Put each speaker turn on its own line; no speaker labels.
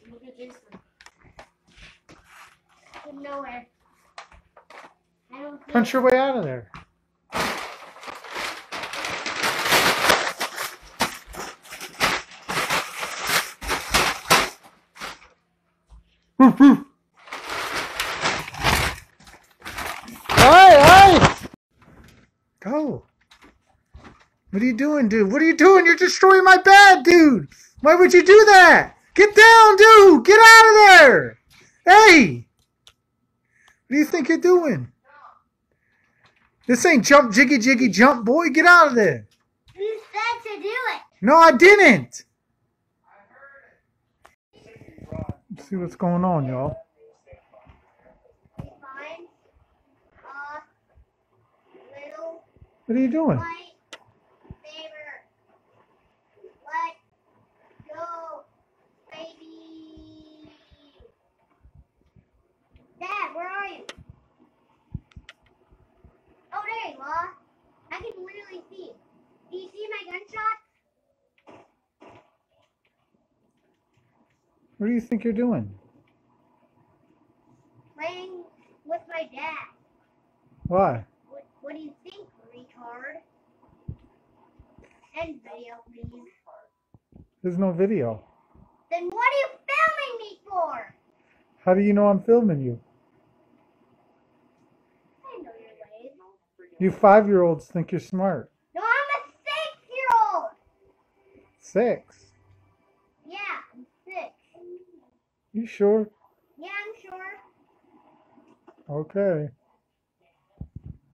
Look at this one. Nowhere. I don't see
Punch your way out of there. Woof, woof. Hey! Go. What are you doing, dude? What are you doing? You're destroying my bed, dude. Why would you do that? Get down, dude. Get out of there. Hey. What do you think you're doing? This ain't jump, jiggy, jiggy, jump, boy. Get out of there.
You said to do it.
No, I didn't. Let's see what's going on, y'all.
Find a little
What are you doing?
white favor. Let go, baby. Dad, where are you? Oh, there you are. I can literally see. Do you see my gunshot?
What do you think you're doing?
Playing with my dad.
Why?
What do you think, retard? End video, please.
There's no video.
Then what are you filming me for?
How do you know I'm filming you?
I know your ways.
You 5-year-olds think you're smart.
No, I'm a 6-year-old.
6?
Yeah, I'm 6.
You sure?
Yeah, I'm sure.
Okay.